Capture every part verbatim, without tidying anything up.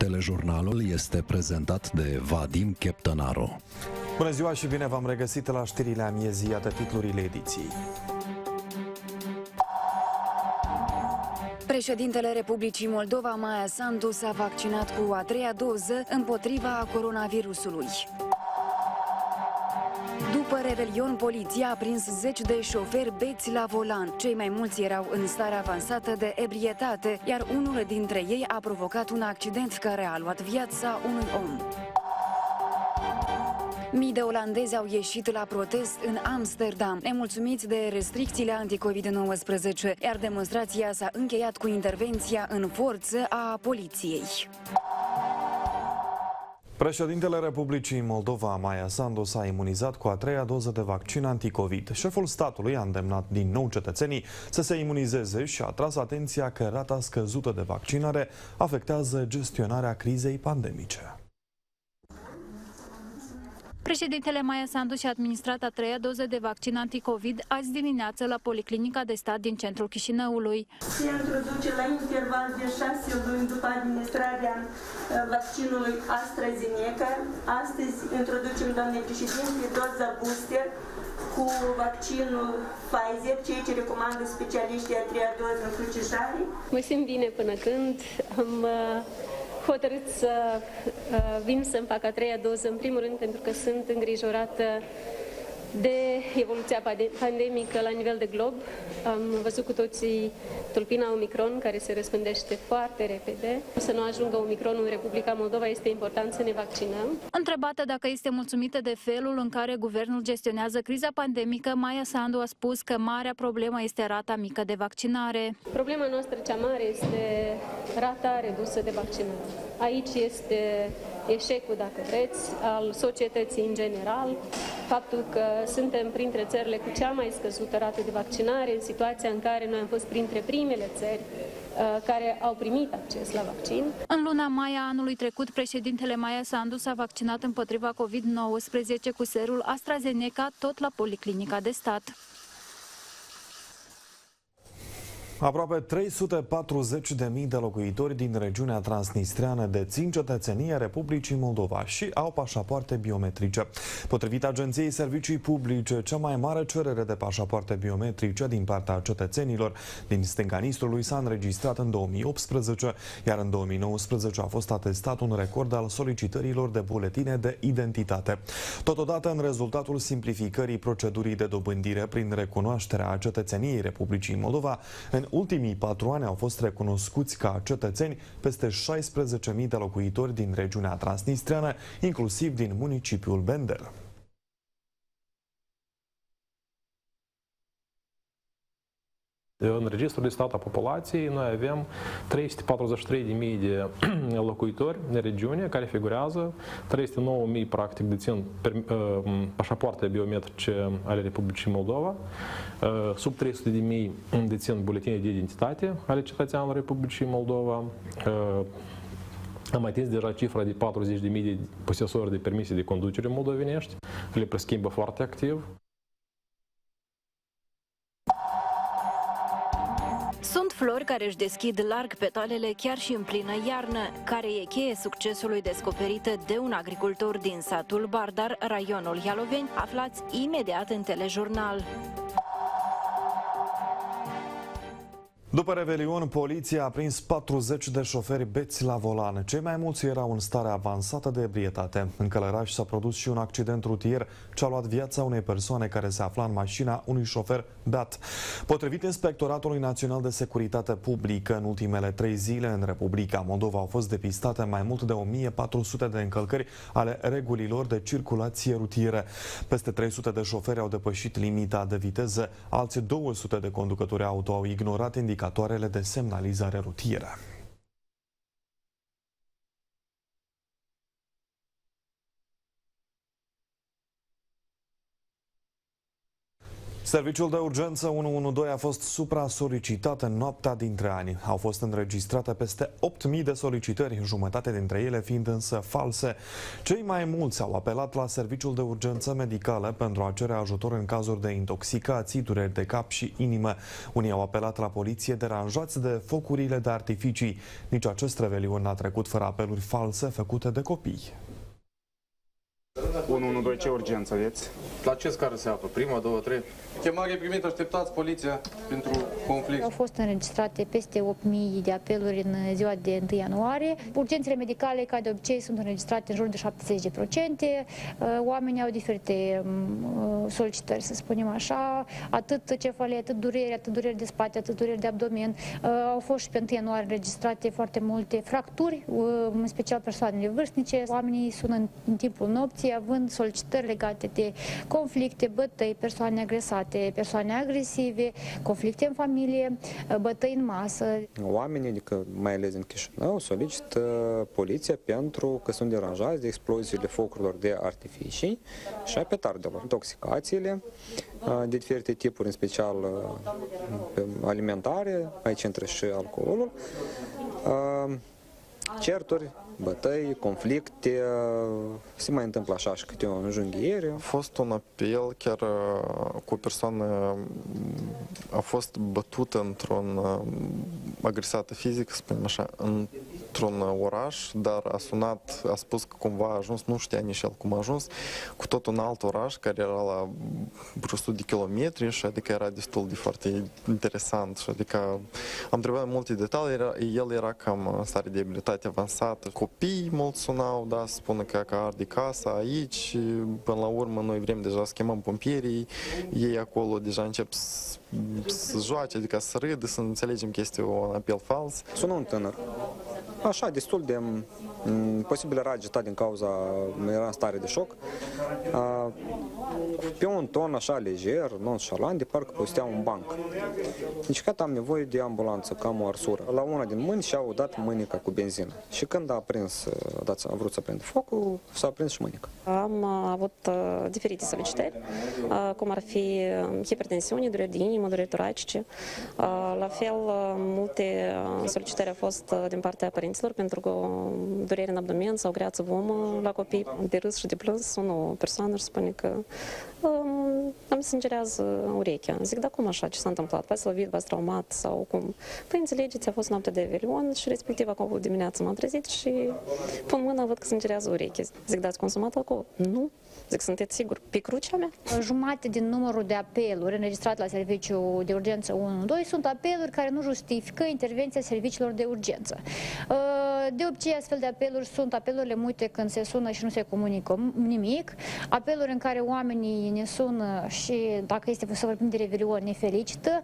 Telejurnalul este prezentat de Vadim Cheptănaru. Bună ziua și bine v-am regăsit la știrile amiezii, iată titlurile ediției. Președintele Republicii Moldova, Maia Sandu, s-a vaccinat cu a treia doză împotriva coronavirusului. După revelion, poliția a prins zeci de șoferi beți la volan. Cei mai mulți erau în stare avansată de ebrietate, iar unul dintre ei a provocat un accident care a luat viața unui om. Mii de olandezi au ieșit la protest în Amsterdam, nemulțumiți de restricțiile anti-covid nouăsprezece, iar demonstrația s-a încheiat cu intervenția în forță a poliției. Președintele Republicii Moldova, Maia Sandu, s-a imunizat cu a treia doză de vaccin anticovid. Șeful statului a îndemnat din nou cetățenii să se imunizeze și a tras atenția că rata scăzută de vaccinare afectează gestionarea crizei pandemice. Președintele Maia Sandu și-a administrat a treia doză de vaccin anticovid azi dimineață la Policlinica de Stat din centrul Chișinăului. Se introduce la interval de șase luni după administrarea vaccinului AstraZeneca. Astăzi introducem, doamne președinte, doza booster cu vaccinul Pfizer, ceea ce recomandă specialiștii a treia doză în crucișare. Mă simt bine până când am hotărât să uh, vin să-mi fac a treia doză, în primul rând pentru că sunt îngrijorată de evoluția pandemică la nivel de glob. Am văzut cu toții tulpina Omicron, care se răspândește foarte repede. Să nu ajungă Omicron în Republica Moldova, este important să ne vaccinăm. Întrebată dacă este mulțumită de felul în care guvernul gestionează criza pandemică, Maia Sandu a spus că marea problemă este rata mică de vaccinare. Problema noastră cea mare este rata redusă de vaccinare. Aici este eșecul, dacă vreți, al societății în general, faptul că suntem printre țările cu cea mai scăzută rată de vaccinare, în situația în care noi am fost printre primele țări uh, care au primit acces la vaccin. În luna mai a anului trecut, președintele Maia Sandu s-a vaccinat împotriva covid nouăsprezece cu serul AstraZeneca, tot la Policlinica de Stat. Aproape trei sute patruzeci de mii de locuitori din regiunea transnistreană dețin cetățenia Republicii Moldova și au pașapoarte biometrice. Potrivit Agenției Servicii Publice, cea mai mare cerere de pașapoarte biometrice din partea cetățenilor din stânga Nistrului s-a înregistrat în două mii optsprezece, iar în două mii nouăsprezece a fost atestat un record al solicitărilor de buletine de identitate. Totodată, în rezultatul simplificării procedurii de dobândire prin recunoașterea cetățeniei Republicii Moldova, în În ultimii patru ani au fost recunoscuți ca cetățeni peste șaisprezece mii de locuitori din regiunea transnistreană, inclusiv din municipiul Bender. În registrul de stat a populației noi avem trei sute patruzeci și trei de mii de locuitori în regiune care figurează, trei sute nouă mii practic dețin pașapoarte biometrice ale Republicii Moldova, sub trei sute de mii dețin buletine de identitate ale cetățenilor Republicii Moldova. Am atins deja cifra de patruzeci de mii de posesori de permise de conducere moldovenești, le preschimbă foarte activ. Sunt flori care își deschid larg petalele chiar și în plină iarnă, care e cheie succesului descoperită de un agricultor din satul Bardar, raionul Ialoveni, aflați imediat în telejurnal. După revelion, poliția a prins patruzeci de șoferi beți la volan. Cei mai mulți erau în stare avansată de ebrietate. În Călăraș s-a produs și un accident rutier ce a luat viața unei persoane care se afla în mașina unui șofer beat. Potrivit Inspectoratului Național de Securitate Publică, în ultimele trei zile în Republica Moldova au fost depistate mai mult de o mie patru sute de încălcări ale regulilor de circulație rutieră. Peste trei sute de șoferi au depășit limita de viteză, alții două sute de conducători auto au ignorat indicatoarele de semnalizare rutieră. Serviciul de urgență unu unu doi a fost supra-solicitat în noaptea dintre ani. Au fost înregistrate peste opt mii de solicitări, jumătate dintre ele fiind însă false. Cei mai mulți au apelat la serviciul de urgență medicală pentru a cere ajutor în cazuri de intoxicații, dureri de cap și inimă. Unii au apelat la poliție deranjați de focurile de artificii. Nici acest revelion n-a trecut fără apeluri false făcute de copii. unu unu doi, ce urgență aveți? La ce scară se află? Prima, două, trei? Chemare primită, așteptați poliția pentru conflict. Au fost înregistrate peste opt mii de apeluri în ziua de întâi ianuarie. Urgențele medicale, ca de obicei, sunt înregistrate în jur de șaptezeci la sută. Oamenii au diferite solicitări, să spunem așa. Atât cefalie, atât dureri, atât dureri de spate, atât dureri de abdomen. Au fost și pe întâi ianuarie înregistrate foarte multe fracturi, în special persoanele vârstnice. Oamenii sună în timpul nopții, având solicitări legate de conflicte, bătăi, persoane agresate, persoane agresive, conflicte în familie, bătăi în masă. Oamenii, adică mai ales în Chișinău, solicită poliția pentru că sunt deranjați de exploziile focurilor de artificii și a petardelor. Intoxicațiile de diferite tipuri, în special alimentare, aici intră și alcoolul, certuri, bătăi, conflicte, se mai întâmplă așa și câte o înjunghiere. A fost un apel chiar cu o persoană, a fost bătută într-un, agresată fizic, să spunem așa, într-un oraș, dar a sunat, a spus că cumva a ajuns, nu știa nici el cum a ajuns, cu tot un alt oraș care era la vreo o sută de kilometri și adică era destul de foarte interesant și adică am întrebat multe detalii, era, el era cam în stare de abilitate avansată. Copiii mulți sunau, da, să spună că, că arde casa aici și până la urmă noi vrem deja să chemăm pompierii, ei acolo deja încep să, să joace, adică să râdă, să înțelegem că este un apel fals. Sună un tânăr, așa, destul de posibil era agitat din cauza, era în stare de șoc, pe un ton așa lejer, nonșalant, de parcă postea un banc. Deci că am nevoie de ambulanță, că am o arsură. La una din mâini și-au dat mânica cu benzină. Și când a aprins, a, a vrut să prindă focul, s-a aprins și mânica. Am avut uh, diferite solicitări, uh, cum ar fi hipertensiune, dureri de inimă, dureri toracice. Uh, la fel, uh, multe solicitări au fost uh, din partea părinților pentru că dureri în abdomen sau greață vomă la copii. De râs și de plâns sună o persoană și spune că um, îmi sângerează urechea. Zic, da, cum așa? Ce s-a întâmplat? V-ați lovit, v-ați traumat sau cum? Păi înțelegeți, a fost noapte de Revelion și respectiv acolo dimineața m-am trezit și pun mâna, văd că sângerează urechea. Zic, da, ați consumat alcool? Nu. Zic, sunteți sigur pe crucea mea? Jumate din numărul de apeluri înregistrate la serviciul de urgență unu unu doi sunt apeluri care nu justifică intervenția serviciilor de urgență. De obicei, astfel de apeluri sunt apelurile multe când se sună și nu se comunică nimic, apeluri în care oamenii ne sună și, dacă este să vorbim de Revelion, ne felicită.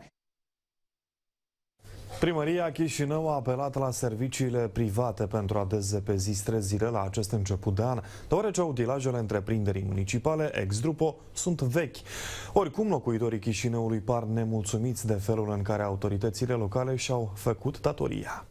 Primăria Chișinău a apelat la serviciile private pentru a dezăpezi străzile la acest început de an, deoarece utilajele întreprinderii municipale ex-Drupo sunt vechi. Oricum, locuitorii Chișinăului par nemulțumiți de felul în care autoritățile locale și-au făcut datoria.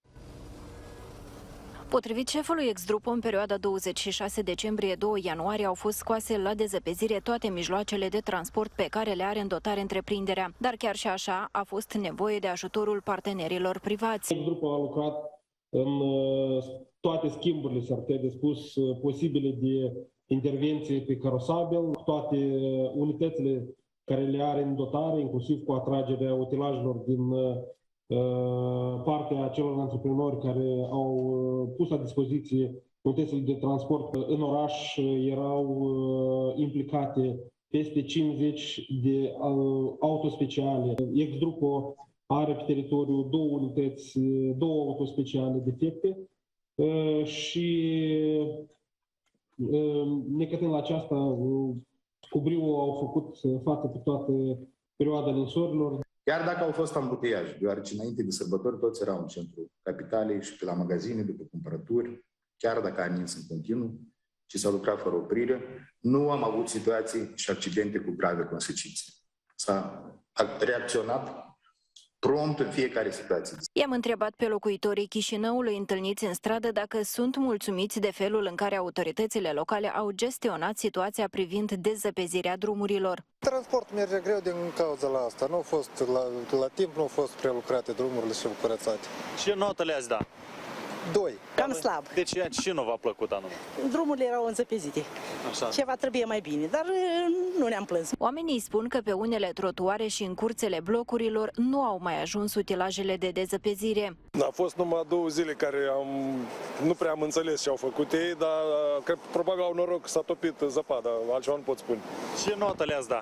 Potrivit șefului ex-Drupo, în perioada douăzeci și șase decembrie - doi ianuarie au fost scoase la dezăpezire toate mijloacele de transport pe care le are în dotare întreprinderea. Dar chiar și așa a fost nevoie de ajutorul partenerilor privați. Ex-Drupo a lucrat în toate schimburile, s-ar putea de spus, posibile de intervenție pe carosabil, toate unitățile care le are în dotare, inclusiv cu atragerea utilajelor din partea acelor antreprenori care au pus la dispoziție unitățile de transport. În oraș erau implicate peste cincizeci de autospeciale. Ex-Drupo are pe teritoriu două unități, două autospeciale defecte și necătând la aceasta, Cubriu au făcut față pe toată perioada ninsorilor. Chiar dacă au fost ambuteiaje, deoarece înainte de sărbători toți erau în centrul capitalei și pe la magazine, după cumpărături, chiar dacă a nins în continuu și s-a lucrat fără oprire, nu am avut situații și accidente cu grave consecințe. S-a reacționat prompt în fiecare situație. I-am întrebat pe locuitorii Chișinăului întâlniți în stradă dacă sunt mulțumiți de felul în care autoritățile locale au gestionat situația privind dezăpezirea drumurilor. Transportul merge greu din cauza la asta. Nu a fost la, la timp, nu au fost prelucrate drumurile și curățate. Ce notă le-ați da? Doi. Cam slab. Deci ce nu v-a plăcut anume? Drumurile erau înzăpezite. Așa. Ceva trebuie mai bine, dar nu ne-am plâns. Oamenii spun că pe unele trotuare și în curțele blocurilor nu au mai ajuns utilajele de dezăpezire. A fost numai două zile care am, nu prea am înțeles ce au făcut ei, dar cred, probabil au noroc că s-a topit zăpada, altceva nu pot spune. Ce notă le-ați da?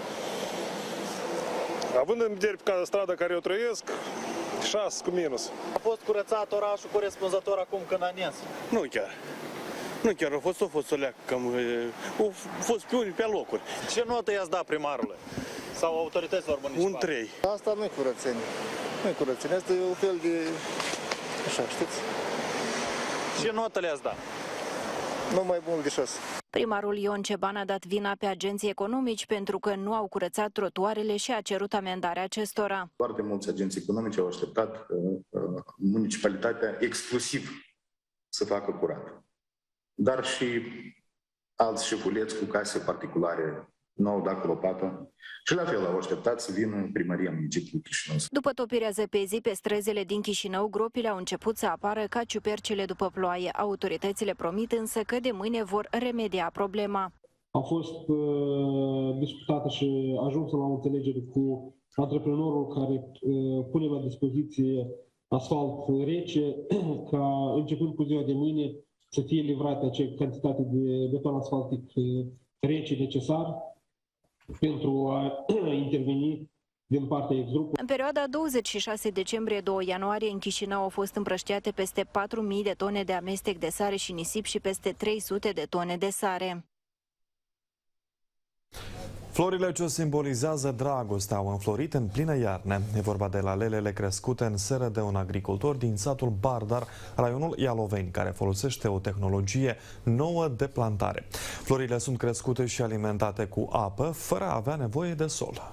Având în vedere ca strada care eu trăiesc, șase cu minus. A fost curățat orașul corespunzător acum când a nins? Nu chiar. Nu chiar, a fost, a fost o leacă, cam, au fost pe unii pe locuri. Ce notă i-ați dat primarului? Sau autorităților municipale? Un trei. Asta nu e curățenie. Nu e curățenie, asta e un fel de... așa, știți? Ce notă le-ați dat? Nu mai bun de șase. Primarul Ion Ceban a dat vina pe agenții economici pentru că nu au curățat trotuarele și a cerut amendarea acestora. Foarte mulți agenți economici au așteptat uh, uh, municipalitatea exclusiv să facă curat. Dar și alți șefuleți cu case particulare nu au dat cu lopată și la fel au așteptat să vină primăria municipiului Chișinău. După topirea zăpezii pe străzile din Chișinău, gropile au început să apară ca ciupercile după ploaie. Autoritățile promit însă că de mâine vor remedia problema. A fost uh, discutată și ajunsă la o înțelegere cu antreprenorul care uh, pune la dispoziție asfalt rece ca începând cu ziua de mâine să fie livrate acea cantitate de beton asfaltic rece necesar pentru a interveni din partea ex-grup. În perioada douăzeci și șase decembrie - doi ianuarie, în Chișinău au fost împrăștiate peste patru mii de tone de amestec de sare și nisip și peste trei sute de tone de sare. Florile ce simbolizează dragostea au înflorit în plină iarnă. E vorba de lalelele crescute în seră de un agricultor din satul Bardar, raionul Ialoveni, care folosește o tehnologie nouă de plantare. Florile sunt crescute și alimentate cu apă, fără a avea nevoie de sol.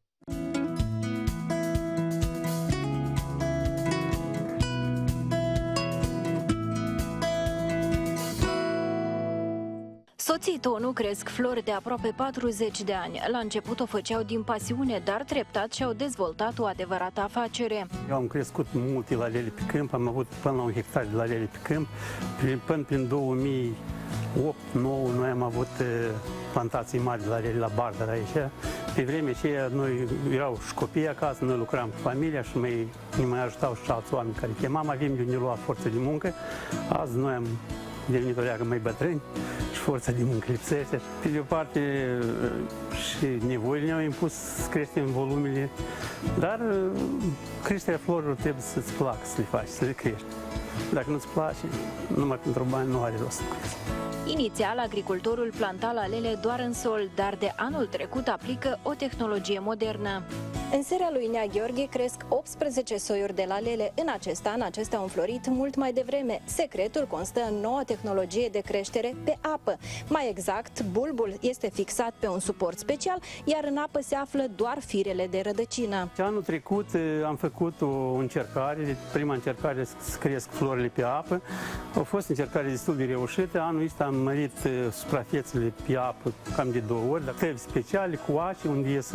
Soții Tonu cresc flori de aproape patruzeci de ani. La început o făceau din pasiune, dar treptat și-au dezvoltat o adevărată afacere. Eu am crescut multe lalele pe câmp, am avut până la un hectar de lalele pe câmp. Până prin două mii opt nouă noi am avut plantații mari de lalele la Bardar aici. Pe vremea aceea noi erau și copii acasă, noi lucram cu familia și mai, ne mai ajutau și alți oameni care chemam, avem de unde lua forță de muncă. Azi noi am devenit o leagă mai bătrâni și forța de muncă lipsește. Pe de o parte și nevoile ne-au impus să creștem volumele, dar creșterea florilor trebuie să-ți placă să le faci, să le crești. Dacă nu-ți place, numai pentru bani nu are rost să crești. Inițial, agricultorul planta lalele doar în sol, dar de anul trecut aplică o tehnologie modernă. În serea lui Nea Gheorghe cresc optsprezece soiuri de lalele. În acest an, acestea au înflorit mult mai devreme. Secretul constă în noua tehnologie de creștere pe apă. Mai exact, bulbul este fixat pe un suport special, iar în apă se află doar firele de rădăcină. Anul trecut am făcut o încercare, prima încercare să cresc florile pe apă. A fost încercare destul de reușită. Anul ăsta am mărit suprafețele pe apă cam de două ori, dar tăvi speciale cu ace unde e să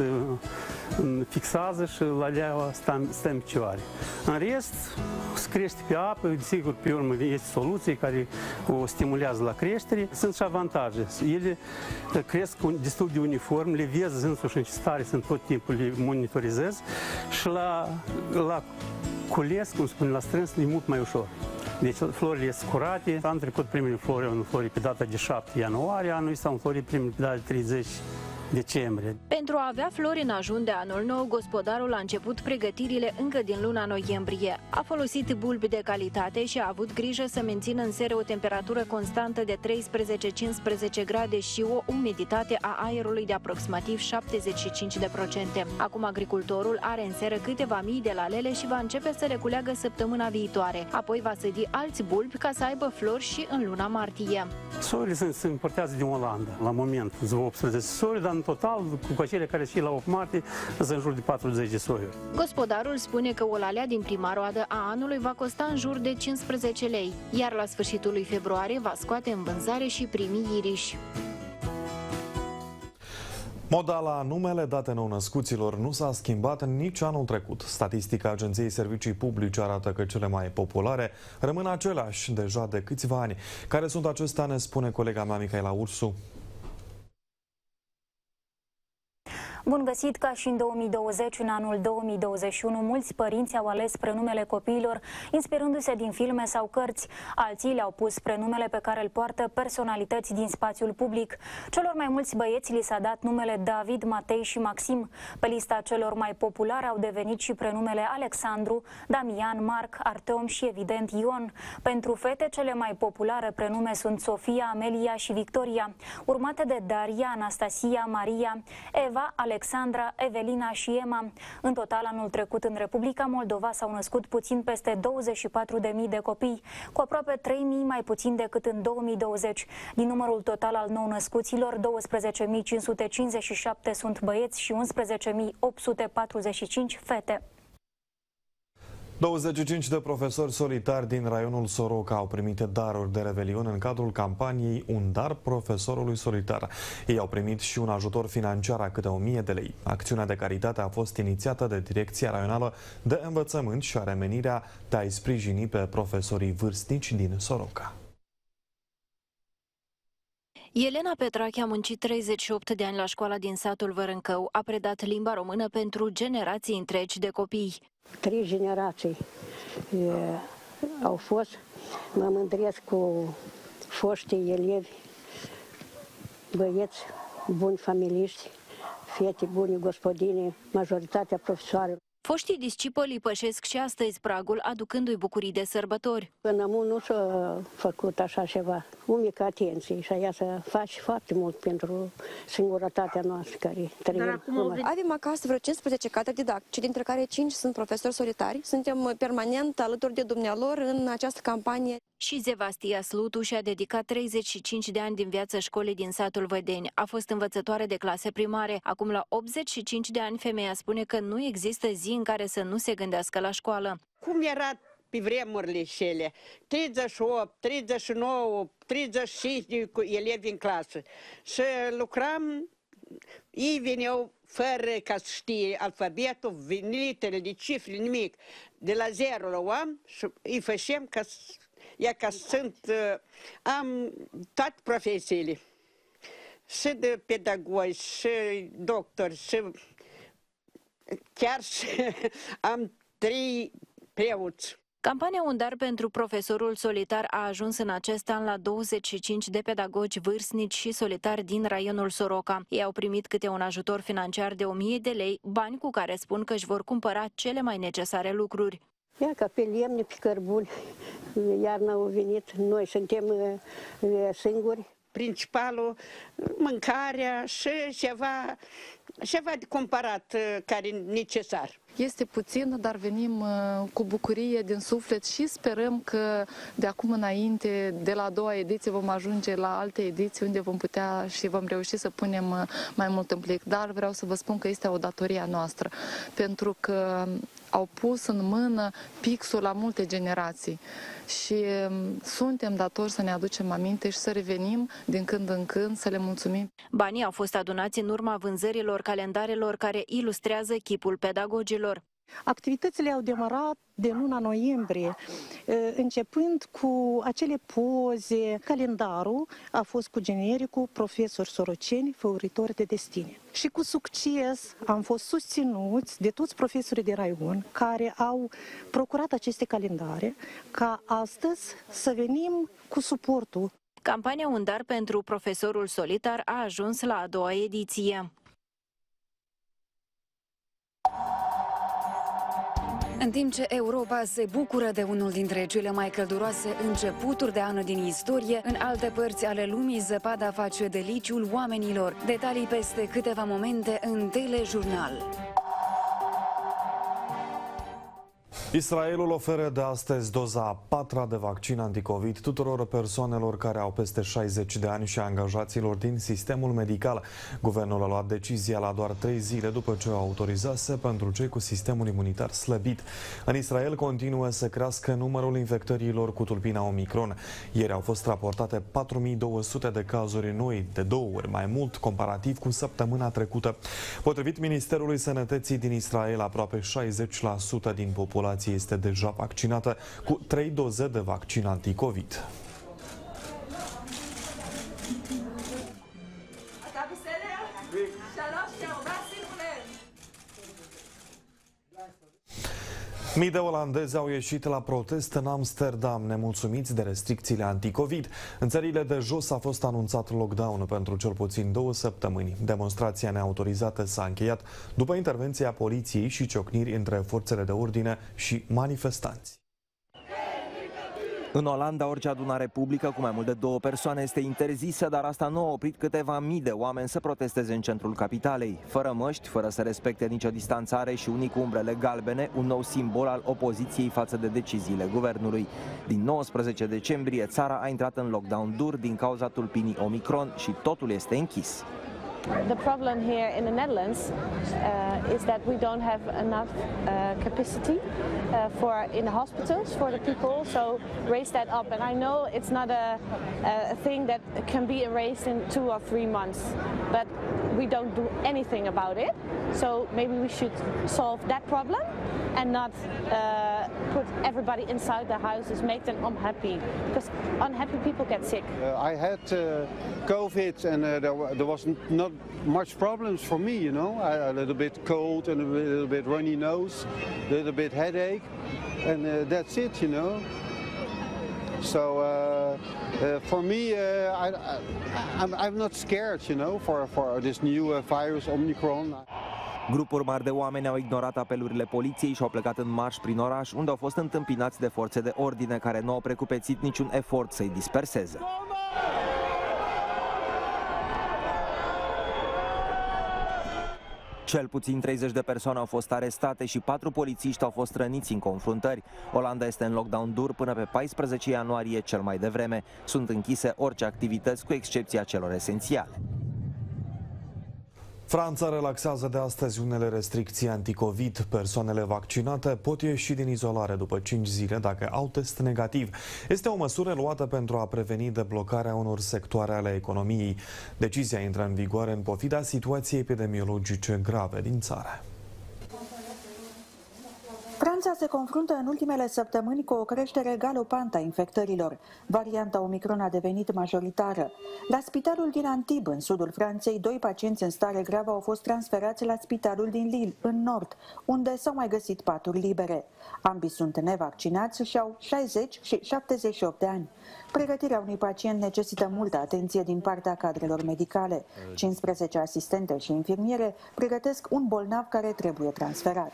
fixează și lalea stă, stă în picioare. În rest, se crește pe apă, sigur, pe urmă este soluție care o stimulează la creștere. Sunt și avantaje. Ele cresc destul de uniform, le vezi însuși în ce stare sunt, tot timpul le monitorizez și la, la cules, cum spune, la strâns, e mult mai ușor. Deci florile sunt curate. Am trecut primele flori, au înflorit pe data de șapte ianuarie, anul ăsta au înflorit primele pe data de treizeci decembrie. Pentru a avea flori în ajun de anul nou, gospodarul a început pregătirile încă din luna noiembrie. A folosit bulbi de calitate și a avut grijă să mențină în seră o temperatură constantă de treisprezece cincisprezece grade și o umiditate a aerului de aproximativ șaptezeci și cinci la sută. Acum agricultorul are în seră câteva mii de lalele și va începe să le culeagă săptămâna viitoare. Apoi va sădi alți bulbi ca să aibă flori și în luna martie. Sorile se importează din Olanda, la moment, optsprezece sori, dar total, cu cele care și la opt martie, sunt în jur de patruzeci de soiuri. Gospodarul spune că o lalea din prima roadă a anului va costa în jur de cincisprezece lei, iar la sfârșitul lui februarie va scoate în vânzare și primii iriși. Moda la numele date nou-născuților nu s-a schimbat nici anul trecut. Statistica Agenției Servicii Publice arată că cele mai populare rămân aceleași deja de câțiva ani. Care sunt acestea, ne spune colega mea Micaela Ursu. Bun găsit! Ca și în două mii douăzeci, în anul două mii douăzeci și unu, mulți părinți au ales prenumele copiilor inspirându-se din filme sau cărți. Alții le-au pus prenumele pe care îl poartă personalități din spațiul public. Celor mai mulți băieți li s-a dat numele David, Matei și Maxim. Pe lista celor mai populare au devenit și prenumele Alexandru, Damian, Marc, Arteom și evident Ion. Pentru fete, cele mai populare prenume sunt Sofia, Amelia și Victoria, urmate de Daria, Anastasia, Maria, Eva, Alexandra, Evelina și Emma. În total, anul trecut în Republica Moldova s-au născut puțin peste douăzeci și patru de mii de copii, cu aproape trei mii mai puțin decât în două mii douăzeci. Din numărul total al nou-născuților, douăsprezece mii cinci sute cincizeci și șapte sunt băieți și unsprezece mii opt sute patruzeci și cinci fete. douăzeci și cinci de profesori solitari din raionul Soroca au primit daruri de Revelion în cadrul campaniei Un dar profesorului solitar. Ei au primit și un ajutor financiar a câte o mie de lei. Acțiunea de caritate a fost inițiată de Direcția Raională de Învățământ și are menirea de a-i sprijini pe profesorii vârstnici din Soroca. Elena Petrache a muncit treizeci și opt de ani la școala din satul Vărâncău, a predat limba română pentru generații întregi de copii. Trei generații e, au fost, mă mândresc cu foștii elevi, băieți buni familiști, fete buni gospodine, majoritatea profesoarelor. Foștii discipoli pășesc și astăzi pragul, aducându-i bucurii de sărbători. Până mult nu s-a făcut așa ceva, o mică atenție și aia să faci foarte mult pentru singurătatea noastră care trăim. Avem acasă vreo cincisprezece cadre didactice, dintre care cinci sunt profesori solitari. Suntem permanent alături de dumnealor în această campanie. Și Zevastia Slutu și-a dedicat treizeci și cinci de ani din viața școlii din satul Vădeni. A fost învățătoare de clase primare. Acum, la optzeci și cinci de ani, femeia spune că nu există zi în care să nu se gândească la școală. Cum era pe vremurile cele? treizeci și opt, treizeci și nouă, treizeci și cinci de elevi în clasă. Și lucram, ei veneau fără ca să știe alfabetul, literele, cifre, nimic. De la zero la om și îi făceam ca să... Ia că sunt, am toate profesiile, și de pedagogi, și doctori, și chiar și am trei preoți. Campania Un dar pentru profesorul solitar a ajuns în acest an la douăzeci și cinci de pedagogi vârstnici și solitari din raionul Soroca. Ei au primit câte un ajutor financiar de o mie de lei, bani cu care spun că își vor cumpăra cele mai necesare lucruri. Ia ca pe lemne, pe cărbuni, iarna au venit, noi suntem singuri. Principalul, mâncarea și ceva, ceva de cumpărat care e necesar. Este puțin, dar venim cu bucurie din suflet și sperăm că de acum înainte, de la a doua ediție, vom ajunge la alte ediții unde vom putea și vom reuși să punem mai mult în plic. Dar vreau să vă spun că este o datorie a noastră, pentru că au pus în mână pixul la multe generații și suntem datori să ne aducem aminte și să revenim din când în când să le mulțumim. Banii au fost adunați în urma vânzărilor calendarelor care ilustrează chipul pedagogilor. Activitățile au demarat de luna noiembrie, începând cu acele poze. Calendarul a fost cu genericul profesori soroceni, făuritori de destine. Și cu succes am fost susținuți de toți profesorii de raion care au procurat aceste calendare, ca astăzi să venim cu suportul. Campania Un dar pentru profesorul solitar a ajuns la a doua ediție. În timp ce Europa se bucură de unul dintre cele mai călduroase începuturi de an din istorie, în alte părți ale lumii zăpada face deliciul oamenilor. Detalii peste câteva momente în Telejurnal. Israelul oferă de astăzi doza a patra de vaccin anticovid tuturor persoanelor care au peste șaizeci de ani și angajaților din sistemul medical. Guvernul a luat decizia la doar trei zile după ce o autorizase pentru cei cu sistemul imunitar slăbit. În Israel continuă să crească numărul infectărilor cu tulpina Omicron. Ieri au fost raportate patru mii două sute de cazuri noi, de două ori mai mult comparativ cu săptămâna trecută. Potrivit Ministerului Sănătății din Israel, aproape șaizeci la sută din populație este deja vaccinată cu trei doze de vaccin anticovid. Mii de olandezi au ieșit la protest în Amsterdam, nemulțumiți de restricțiile anticovid. În țările de jos a fost anunțat lockdown pentru cel puțin două săptămâni. Demonstrația neautorizată s-a încheiat după intervenția poliției și ciocniri între forțele de ordine și manifestanți. În Olanda, orice adunare publică cu mai mult de două persoane este interzisă, dar asta nu a oprit câteva mii de oameni să protesteze în centrul capitalei. Fără măști, fără să respecte nicio distanțare și unii cu umbrele galbene, un nou simbol al opoziției față de deciziile guvernului. Din nouăsprezece decembrie, țara a intrat în lockdown dur din cauza tulpinii Omicron și totul este închis. The problem here in the Netherlands uh, is that we don't have enough uh, capacity uh, for in the hospitals for the people, so raise that up. And I know it's not a, a thing that can be erased in two or three months, but we don't do anything about it. So maybe we should solve that problem and not uh, put everybody inside the houses, make them unhappy, because unhappy people get sick. Uh, I had uh, COVID and uh, there, there was not much problems for me, you know. I, a little bit cold and a little bit runny nose, a little bit headache, and uh, that's it, you know. So uh, uh, for me, uh, I, I, I'm, I'm not scared, you know, for, for this new uh, virus, Omicron. Grupuri mari de oameni au ignorat apelurile poliției și au plecat în marș prin oraș, unde au fost întâmpinați de forțe de ordine care nu au precupețit niciun efort să-i disperseze. Cel puțin treizeci de persoane au fost arestate și patru polițiști au fost răniți în confruntări. Olanda este în lockdown dur până pe paisprezece ianuarie cel mai devreme. Sunt închise orice activități cu excepția celor esențiale. Franța relaxează de astăzi unele restricții anticovid. Persoanele vaccinate pot ieși din izolare după cinci zile dacă au test negativ. Este o măsură luată pentru a preveni deblocarea unor sectoare ale economiei. Decizia intră în vigoare în pofida situației epidemiologice grave din țară. Franța se confruntă în ultimele săptămâni cu o creștere galopantă a infectărilor. Varianta Omicron a devenit majoritară. La spitalul din Antibes, în sudul Franței, doi pacienți în stare gravă au fost transferați la spitalul din Lille, în nord, unde s-au mai găsit paturi libere. Ambii sunt nevaccinați și au șaizeci și șaptezeci și opt de ani. Pregătirea unui pacient necesită multă atenție din partea cadrelor medicale. cincisprezece asistente și infirmiere pregătesc un bolnav care trebuie transferat.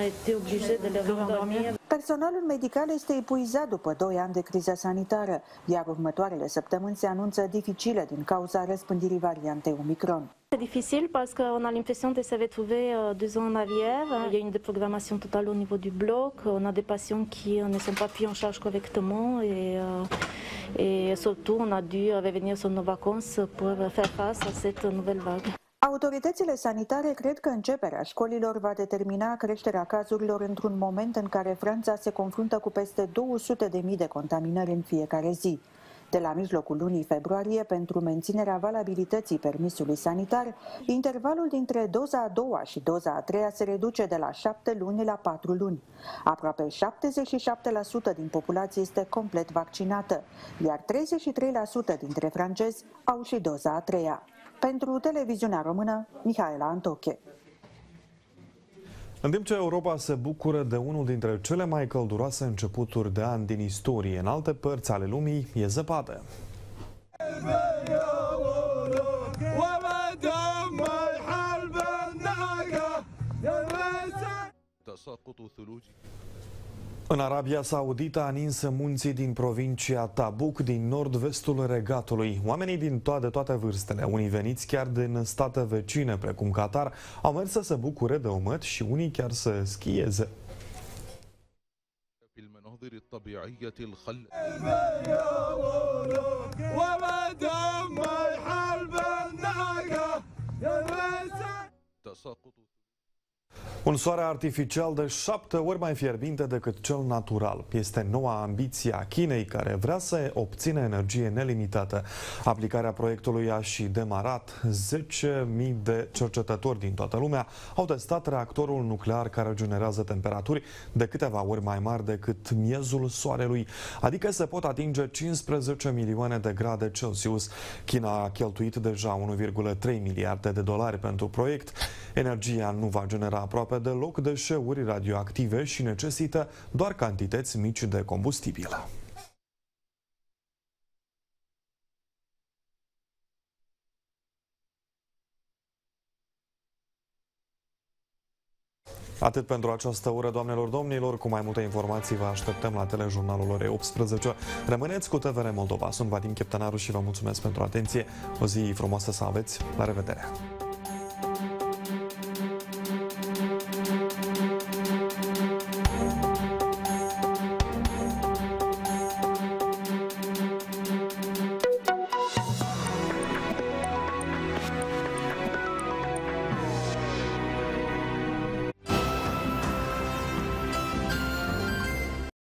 Personalul medical este epuizat după doi ani de criză sanitară, iar următoarele săptămâni se anunță dificile din cauza răspândirii variantei Omicron. C'est difficile parce qu'on a l'impression de se retrouver deux ans en arrière. Il y a une déprogrammation totale au niveau du bloc. On a des patients qui ne sont pas pris en charge correctement et, et surtout on a dû revenir sur nos vacances pour faire face à cette nouvelle vague. Autoritățile sanitare cred că începerea școlilor va determina creșterea cazurilor într-un moment în care Franța se confruntă cu peste două sute de mii de contaminări în fiecare zi. De la mijlocul lunii februarie, pentru menținerea valabilității permisului sanitar, intervalul dintre doza a doua și doza a treia se reduce de la șapte luni la patru luni. Aproape șaptezeci și șapte la sută din populație este complet vaccinată, iar treizeci și trei la sută dintre francezi au și doza a treia. Pentru Televiziunea Română, Mihaela Antoche. În timp ce Europa se bucură de unul dintre cele mai călduroase începuturi de an din istorie, în alte părți ale lumii e zăpadă. În Arabia Saudită a nins munții din provincia Tabuk, din nord-vestul regatului. Oamenii din toate, toate vârstele, unii veniți chiar din state vecine, precum Qatar, au mers să se bucure de omăt și unii chiar să schieze. المناظر الطبيعية الخلابة. تساقط Un soare artificial de șapte ori mai fierbinte decât cel natural. Este noua ambiție a Chinei, care vrea să obțină energie nelimitată. Aplicarea proiectului a și demarat. zece mii de cercetători din toată lumea au testat reactorul nuclear care generează temperaturi de câteva ori mai mari decât miezul soarelui, adică se pot atinge cincisprezece milioane de grade Celsius. China a cheltuit deja unu virgulă trei miliarde de dolari pentru proiect. Energia nu va genera aproape deloc deșeuri radioactive și necesită doar cantități mici de combustibil. Atât pentru această oră, doamnelor, domnilor. Cu mai multe informații vă așteptăm la telejurnalul orei optsprezece. Rămâneți cu T V R Moldova. Sunt Vadim Cheptănaru și vă mulțumesc pentru atenție. O zi frumoasă să aveți. La revedere!